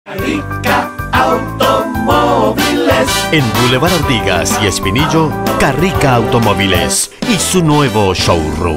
Carrica Automóviles. En Boulevard Artigas y Espinillo, Carrica Automóviles y su nuevo showroom.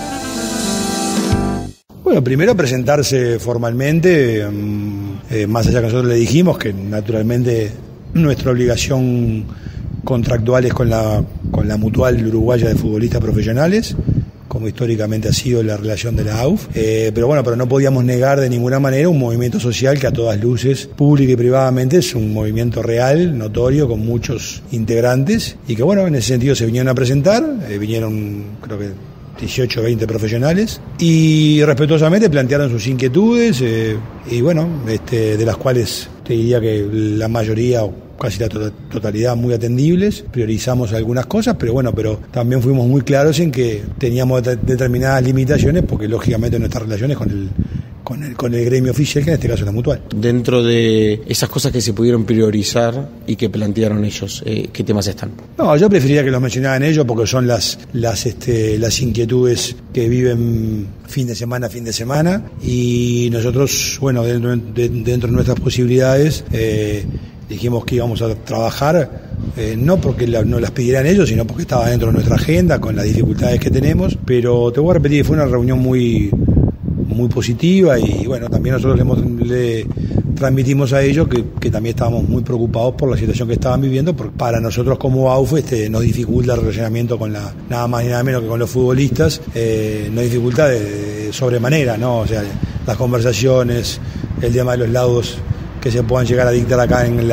Bueno, primero presentarse formalmente, más allá que nosotros le dijimos que naturalmente nuestra obligación contractual es con la Mutual Uruguaya de Futbolistas Profesionales, como históricamente ha sido la relación de la AUF, pero no podíamos negar de ninguna manera un movimiento social que a todas luces, pública y privadamente, es un movimiento real, notorio, con muchos integrantes, y que bueno, en ese sentido se vinieron a presentar, vinieron creo que 18 o 20 profesionales, y respetuosamente plantearon sus inquietudes, y bueno, de las cuales te diría que la mayoría o casi la totalidad muy atendibles. Priorizamos algunas cosas, pero también fuimos muy claros en que teníamos determinadas limitaciones, porque lógicamente nuestras relaciones con el gremio oficial, que en este caso es la Mutual. Dentro de esas cosas que se pudieron priorizar y que plantearon ellos, ¿qué temas están? No, yo preferiría que los mencionaran ellos, porque son las inquietudes que viven fin de semana, y nosotros, bueno, dentro de nuestras posibilidades, dijimos que íbamos a trabajar, no porque no las pidieran ellos, sino porque estaba dentro de nuestra agenda, con las dificultades que tenemos, pero te voy a repetir que fue una reunión muy positiva, y bueno, también nosotros le transmitimos a ellos que también estábamos muy preocupados por la situación que estaban viviendo, porque para nosotros como AUF nos dificulta el relacionamiento con nada más y nada menos que con los futbolistas, nos dificulta de sobremanera, ¿no? O sea, las conversaciones, el tema de los laudos que se puedan llegar a dictar acá en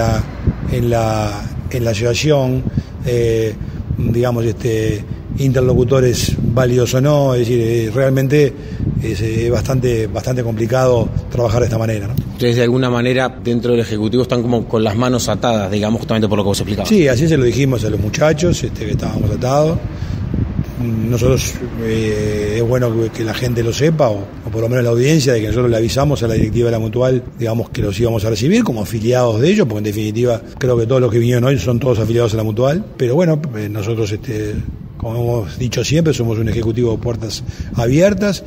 la asociación, digamos, interlocutores válidos o no, es decir, realmente es bastante complicado trabajar de esta manera, ¿no? Ustedes de alguna manera dentro del Ejecutivo están como con las manos atadas, digamos, justamente por lo que vos explicabas. Sí, así se lo dijimos a los muchachos, que estábamos atados. Nosotros, es bueno que la gente lo sepa, o por lo menos la audiencia, de que nosotros le avisamos a la directiva de la Mutual, digamos, que los íbamos a recibir como afiliados de ellos, porque en definitiva creo que todos los que vinieron hoy son todos afiliados a la Mutual, pero bueno, nosotros, como hemos dicho siempre, somos un ejecutivo de puertas abiertas.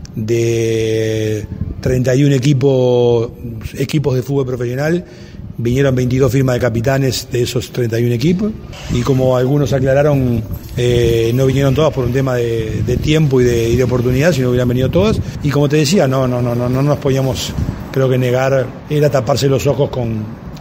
De 31 equipos de fútbol profesional, vinieron 22 firmas de capitanes de esos 31 equipos, y como algunos aclararon, no vinieron todas por un tema de tiempo y de oportunidad, sino hubieran venido todas, y como te decía, no nos podíamos, creo que negar, era taparse los ojos con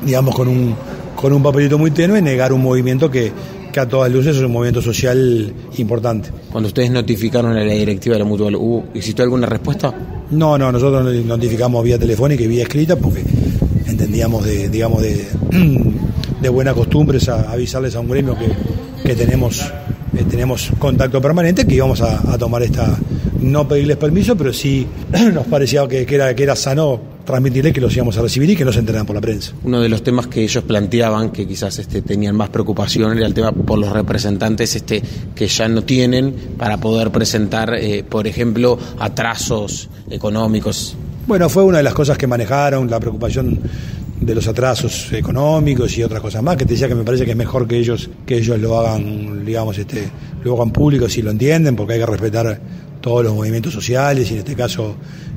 un papelito muy tenue, negar un movimiento que a todas luces es un movimiento social importante. Cuando ustedes notificaron a la directiva de la Mutual, ¿existió alguna respuesta? No, nosotros notificamos vía telefónica y vía escrita, porque entendíamos de buena costumbre avisarles a un gremio que tenemos contacto permanente, que íbamos a tomar no pedirles permiso, pero sí nos parecía que era sano transmitirles que los íbamos a recibir y que no se enteraran por la prensa. Uno de los temas que ellos planteaban, que quizás tenían más preocupación, era el tema por los representantes que ya no tienen para poder presentar, por ejemplo, atrasos económicos. Bueno, fue una de las cosas que manejaron, la preocupación de los atrasos económicos y otras cosas más, que te decía que me parece que es mejor que ellos lo hagan, digamos, lo hagan público si lo entienden, porque hay que respetar todos los movimientos sociales, y en este caso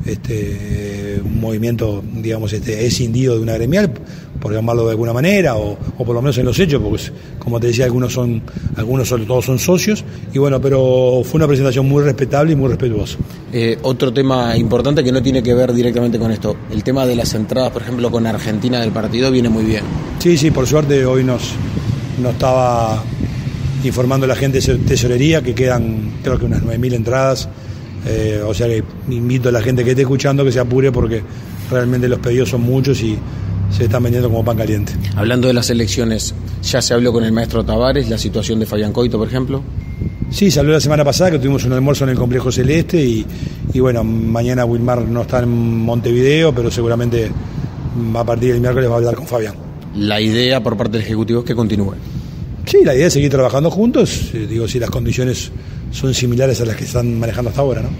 un movimiento, digamos, escindido de una gremial, por llamarlo de alguna manera, o por lo menos en los hechos, porque como te decía, todos son socios, y bueno, pero fue una presentación muy respetable y muy respetuosa. Otro tema importante que no tiene que ver directamente con esto, el tema de las entradas, por ejemplo, con Argentina del partido, viene muy bien. Sí, por suerte hoy nos estaba informando la gente de tesorería que quedan, creo que unas 9.000 entradas, o sea que invito a la gente que esté escuchando que se apure, porque realmente los pedidos son muchos y se están vendiendo como pan caliente. Hablando de las elecciones, ¿ya se habló con el maestro Tavares, la situación de Fabián Coito, por ejemplo? Sí, se habló la semana pasada, que tuvimos un almuerzo en el Complejo Celeste, y bueno, mañana Wilmar no está en Montevideo, pero seguramente a partir del miércoles va a hablar con Fabián. La idea por parte del Ejecutivo es que continúe. Sí, la idea es seguir trabajando juntos, si las condiciones son similares a las que están manejando hasta ahora, ¿no?